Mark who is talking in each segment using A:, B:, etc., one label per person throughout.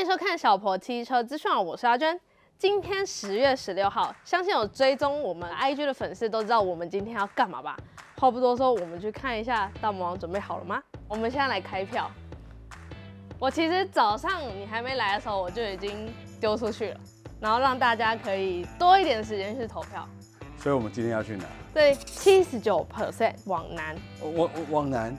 A: 迎收看小婆汽车资讯网，我是阿娟。今天10月16号，相信有追踪我们 IG 的粉丝都知道我们今天要干嘛吧？话不多说，我们去看一下大魔王准备好了吗？我们现在来开票。我其实早上你还没来的时候，我就已经丢出去了，然后让大家可以多一点时间去投票。
B: 所以我们今天要去哪？
A: 对，79% 往南。
B: 往南。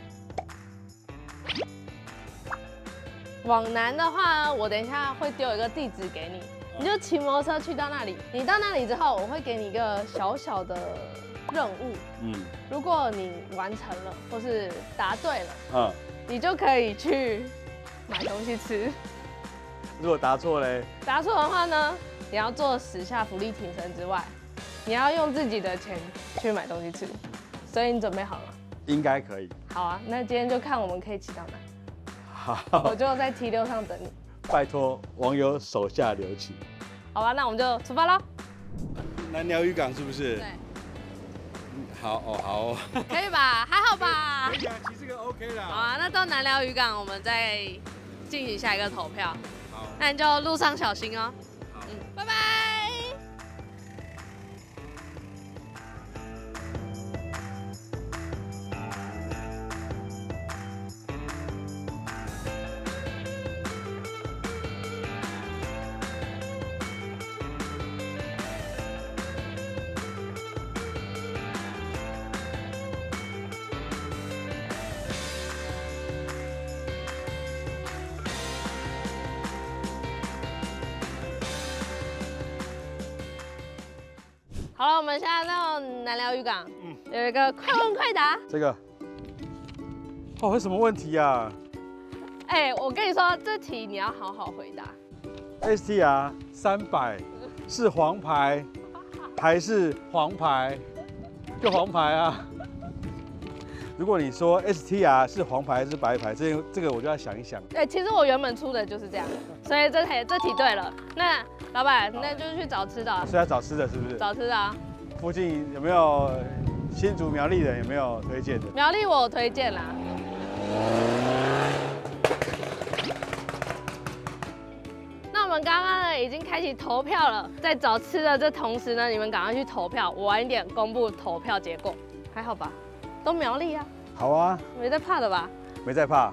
A: 往南的话，我等一下会丢一个地址给你，你就骑摩托车去到那里。你到那里之后，我会给你一个小小的任务。如果你完成了或是答对了，你就可以去买东西吃。
B: 如果答错嘞？
A: 答错的话呢，你要做10下浮力挺身之外，你要用自己的钱去买东西吃。所以你准备好了吗？应
B: 该可以。
A: 好啊，那今天就看我们可以骑到哪。
B: 好，
A: 我就在 T6上等你。
B: 拜托网友手下留情。
A: 好吧，那我们就出发喽。
B: 南寮渔港是不是？
A: 对。
B: 好哦。
A: 可以吧？还好吧？
B: 可以啊，骑这个 OK 啦。
A: 好啊，那到南寮渔港，我们再进行下一个投票。
B: 好。
A: 那你就路上小心哦。
B: 好。
A: 拜拜。好了，我们现在到南寮渔港，有一个快问快答。
B: 这个，有什么问题啊？
A: 我跟你说，这题你要好好回答。
B: STR 300是黄牌还是黄牌？就黄牌啊。如果你说 STR 是黄牌还是白牌，这个我就要想一想。
A: 其实我原本出的就是这样，所以这题对了。那老板，那就去找吃的。
B: 是要找吃的，是不是？
A: 找吃的啊。附
B: 近有没有新竹苗栗人有没有推荐的？
A: 苗栗我有推荐啦。那我们刚刚呢已经开启投票了，在找吃的这同时呢，你们赶快去投票，我晚一点公布投票结果，还好吧？都苗栗啊。
B: 好啊。
A: 没在怕的吧？
B: 没在怕。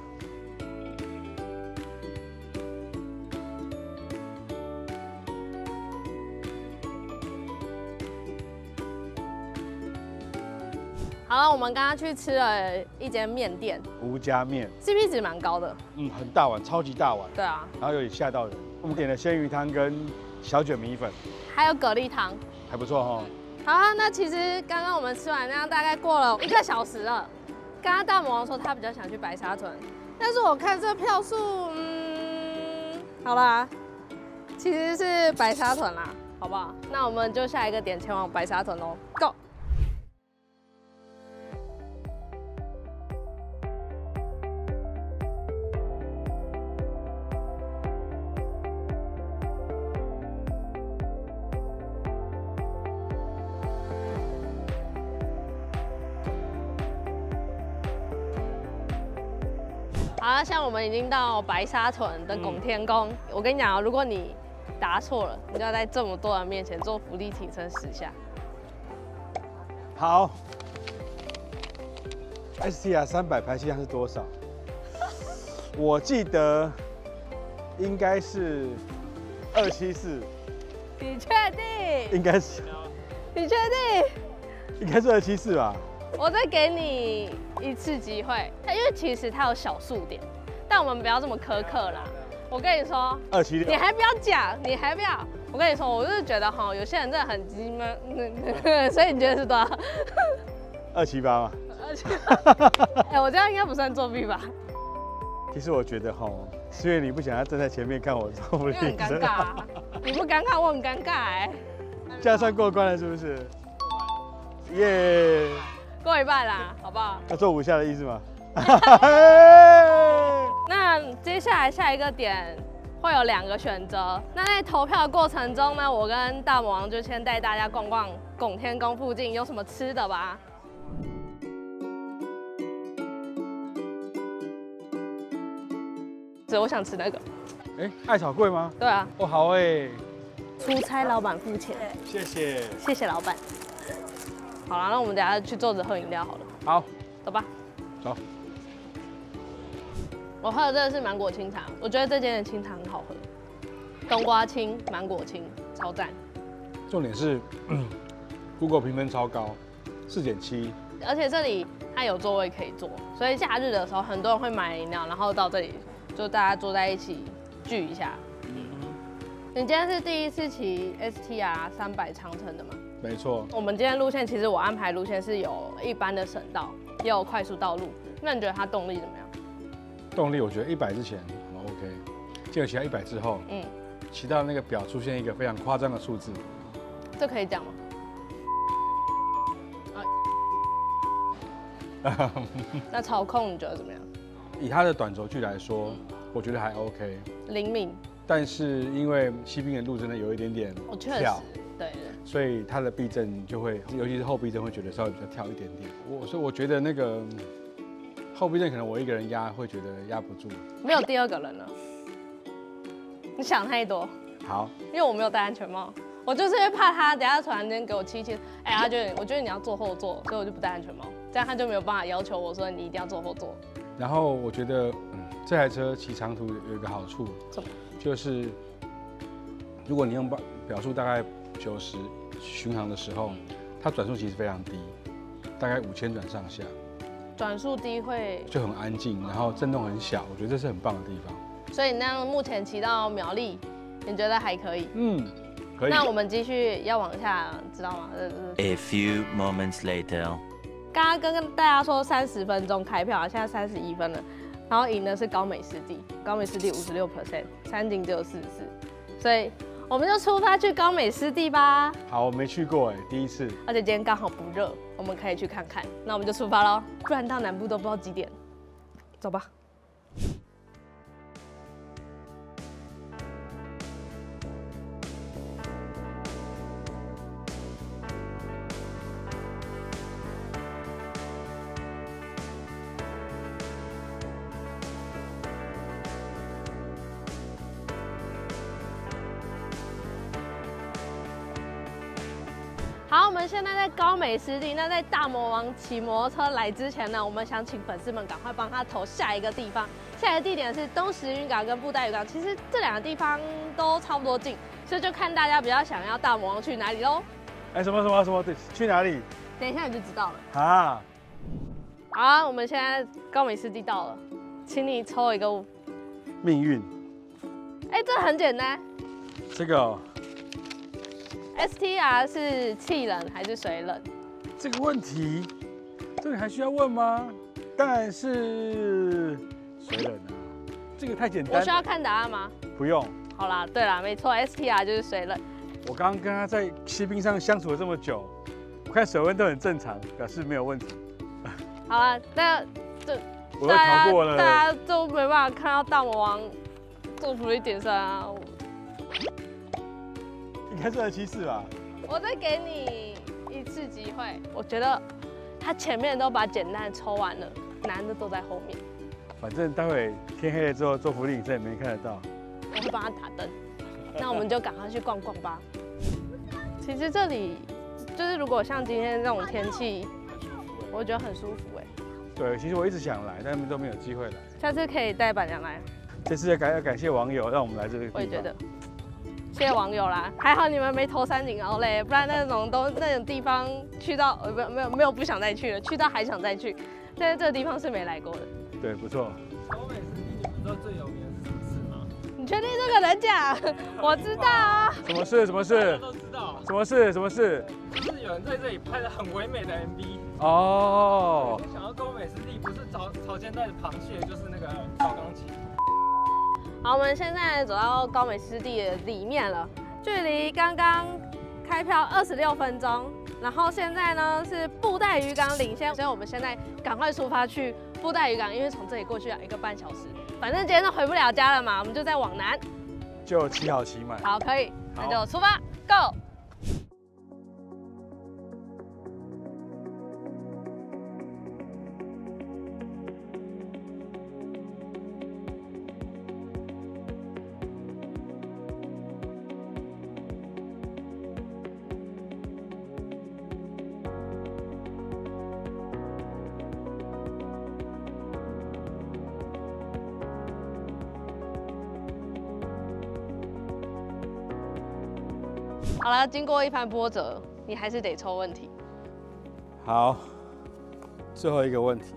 A: 好了，我们刚刚去吃了一间面店，
B: 吴家面
A: ，CP 值蛮高的。
B: 很大碗，超级大碗。
A: 对啊。
B: 然后有点吓到人。我们点了鲜鱼汤跟小卷米粉，
A: 还有蛤蜊汤，
B: 还不错哈。
A: 好啊，那其实刚刚我们吃完那样大概过了1个小时了。刚刚大魔王说他比较想去白沙屯，但是我看这票数，好啦，其实是白沙屯啦，好不好？那我们就下一个点前往白沙屯喽 ，Go！好，像我们已经到白沙屯的拱天宫。我跟你讲啊，如果你答错了，你就要在这么多人面前做浮力挺身10下。
B: 好。STR 300排气量是多少？我记得应该是274。
A: 你确定？
B: 应该是。
A: 你确定？
B: 应该是274吧。
A: 我再给你1次机会，因为其实它有小数点，但我们不要这么苛刻啦。我跟你说
B: ，276，
A: 你还不要讲，你还不要。我跟你说，我就是觉得哈，有些人真的很鸡闷，所以你觉得是多少
B: ？278嘛。
A: 278。我这样应该不算作弊吧？
B: 其实我觉得哈，是因为你不想要站在前面看我做浮力挺身。
A: 很尴尬啊。你不尴尬，我很尴尬
B: 这样算过关了是不是？耶。
A: 过一半啦，好不好？
B: 要做5下的意思吗？
A: 那接下来下一个点会有2个选择。那在投票的过程中呢，我跟大魔王就先带大家逛逛拱天宫附近有什么吃的吧。我想吃那个。
B: 哎，艾草贵吗？
A: 对啊，
B: 哦，好哎，
A: 出差老板付钱，
B: 谢谢。
A: 谢谢老板。好了，那我们等下去坐着喝饮料好了。
B: 好，
A: 走吧。
B: 走。
A: 我喝的这个是芒果清茶，我觉得这间的清茶很好喝，冬瓜清、芒果清，超赞。
B: 重点是，Google 评分超高，4.7。
A: 而且这里它有座位可以坐，所以假日的时候很多人会买饮料，然后到这里就大家坐在一起聚一下。你今天是第一次骑 STR 300长程的吗？
B: 没错。
A: 我们今天路线其实我安排路线是有一般的省道，也有快速道路。那你觉得它动力怎么样？
B: 动力我觉得100之前很 OK， 结果骑到100之后，骑到那个表出现一个非常夸张的数字。
A: 这可以讲吗？那操控你觉得怎么样？
B: 以它的短轴距来说，我觉得还 OK。
A: 灵敏。
B: 但是因为西滨的路真的有一点点跳，
A: 对，
B: 所以它的避震就会，尤其是后避震会觉得稍微比较跳一点点。所以我觉得那个后避震可能我一个人压会觉得压不住。
A: 没有第二个人了，你想太多。
B: 好，
A: 因为我没有戴安全帽，我就是因为怕他等下突然间给我气，哎，他觉得我觉得你要坐后座，所以我就不戴安全帽，这样他就没有办法要求我说你一定要坐后座。
B: 然后我觉得，这台车骑长途有一个好处，
A: 什么？
B: 就是如果你用表速大概90巡航的时候，它转速其实非常低，大概5000转上下。
A: 转速低会
B: 就很安静，然后震动很小，我觉得这是很棒的地方。
A: 所以那样目前骑到苗栗，你觉得还可以？
B: 可以。
A: 那我们继续要往下，知道吗
C: ？A few moments later。
A: 刚刚跟大家说30分钟开票，现在31分了，然后赢的是高美湿地，高美湿地56%，山景只有44%，所以我们就出发去高美湿地吧。
B: 好，我没去过哎，第一次。
A: 而且今天刚好不热，我们可以去看看。那我们就出发喽，不然到南部都不知道几点。走吧。好，我们现在在高美湿地。那在大魔王骑摩托车来之前呢，我们想请粉丝们赶快帮他投下一个地方。下一个地点是东石渔港跟布袋渔港，其实这2个地方都差不多近，所以就看大家比较想要大魔王去哪里喽。
B: 哎，什么？对，去哪里？
A: 等一下你就知道了。
B: 啊！
A: 好啊，我们现在高美湿地到了，请你抽一个
B: 命运。
A: 哎，这很简单。
B: 这个哦。
A: STR 是气冷还是水冷？
B: 这个问题，这个还需要问吗？当然是水冷啊，这个太简单。
A: 我需要看答案吗？
B: 不用。
A: 好啦，对啦，没错 ，STR 就是水冷。
B: 我刚刚跟他在西滨上相处了这么久，我看水温都很正常，表示没有问题。
A: 好啦，那这
B: 我都逃过了，
A: 大家都没办法看到大魔王做福利点3啊。
B: 应该是274吧。
A: 我再给你1次机会，我觉得他前面都把简单的抽完了，难的都在后面。
B: 反正待会天黑了之后做福利影片也没看得到。
A: 我会帮他打灯，那我们就赶快去逛逛吧。其实这里就是如果像今天这种天气，我觉得很舒服哎。
B: 对，其实我一直想来，但都没有机会来。
A: 下次可以带板娘来。
B: 这次要感谢网友让我们来这个地方。
A: 我也觉得。谢谢网友啦，还好你们没投山景奥莱，不然那种地方去到没有不想再去了，去到还想再去，但是这个地方是没来过的。
B: 对，不错。
D: 高美湿地，你们知道最有名的是什么事吗？
A: 你确定这个能讲？我知道啊。
B: 什么事？
D: 大家都知道。
B: 什么事？
D: 就是有人在这里拍了很唯美的 MV。
B: 哦。
D: 没想到高美湿地不是潮间带的螃蟹，就是那个高冈旗。
A: 好，我们现在走到高美湿地的里面了，距离刚刚开票26分钟，然后现在呢是布袋渔港领先，所以我们现在赶快出发去布袋渔港，因为从这里过去要1个半小时，反正今天都回不了家了嘛，我们就再往南，
B: 就骑好骑满。
A: 好，可以，那就出发 ，Go！ 好了，经过一番波折，你还是得抽问题。
B: 好，最后一个问题，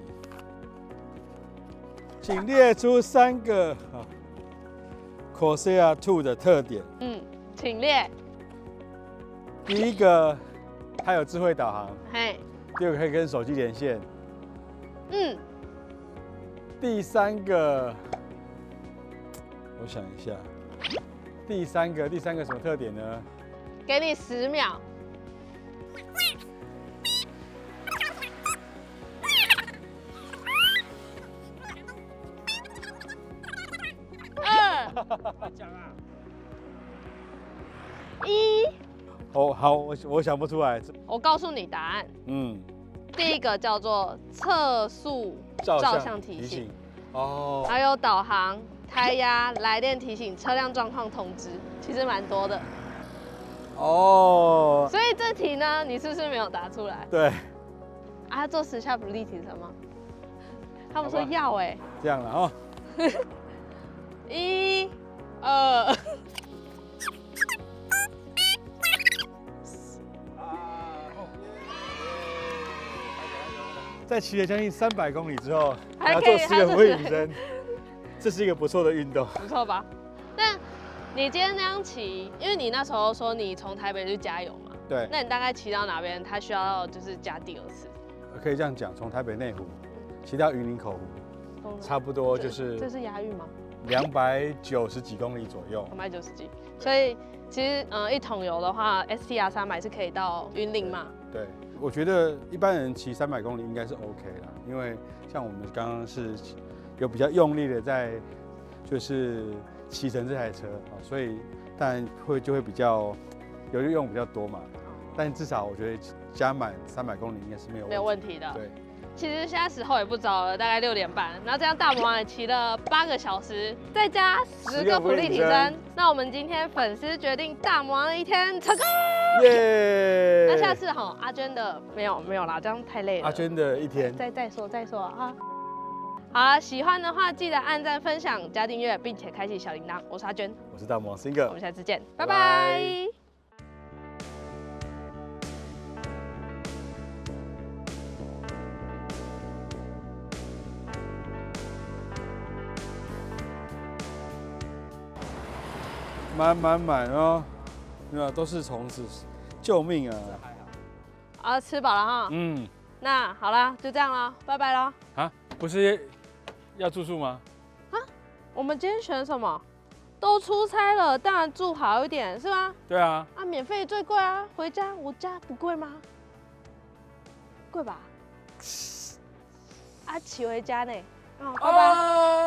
B: 请列出3个Corsair 2的特点。
A: 请列。
B: 第一个，它有智慧导航；
A: 嘿，
B: 第二个，可以跟手机连线；第3个，我想一下，第三个什么特点呢？
A: 给你10秒。
D: 快讲啊！
A: 1，
B: 哦，好，我想不出来。
A: 我告诉你答案。第一个叫做测速照相提醒，
B: 哦，
A: 还有导航、胎压、来电提醒、车辆状况通知，其实蛮多的。
B: 哦，
A: 所以这题呢，你是不是没有答出来？
B: 对，
A: 啊，做10下不立体声吗？他们说要哎。
B: 这样了哦。
A: 1、2。
B: 在骑了将近300公里之后，
A: 还可以
B: 要做10个俯卧撑，这是一个不错的运动。
A: 不错吧？那你今天那样骑，因为你那时候说你从台北去加油嘛，
B: 对，
A: 那你大概骑到哪边？它需要就是加第2次？
B: 可以这样讲，从台北内湖骑到云林口湖，差不多就是
A: 这是押韵吗
B: 290几公里左右。
A: 290几，所以其实一桶油的话，STR 300是可以到云林嘛？
B: 对，我觉得一般人骑300公里应该是 OK 啦，因为像我们刚刚是有比较用力的在就是骑乘这台车啊，所以当然就会比较油用比较多嘛。但至少我觉得加满300公里应该是没有问题的。对。
A: 其实现在时候也不早了，大概6点半，然后这样大魔王也骑了8个小时，再加10个浮力提升。那我们今天粉丝决定大魔王的一天成功！耶！那下次阿娟的没有啦，这样太累了。
B: 阿娟的一天，
A: 再说啊！好了，喜欢的话记得按赞、分享、加订阅，并且开启小铃铛。我是阿娟，
B: 我是大魔王 Singer，
A: 我们下次见，拜拜。
B: 满哦，没有，都是虫子，救命啊！
A: 啊，吃饱了哈。那好啦，就这样了，拜拜了。
B: 啊，不是要住宿吗？
A: 啊，我们今天选什么？都出差了，当然住好一点，是吗？
B: 对啊。
A: 啊，免费最贵啊，回家我家不贵吗？贵吧？啊，骑回家呢。拜拜。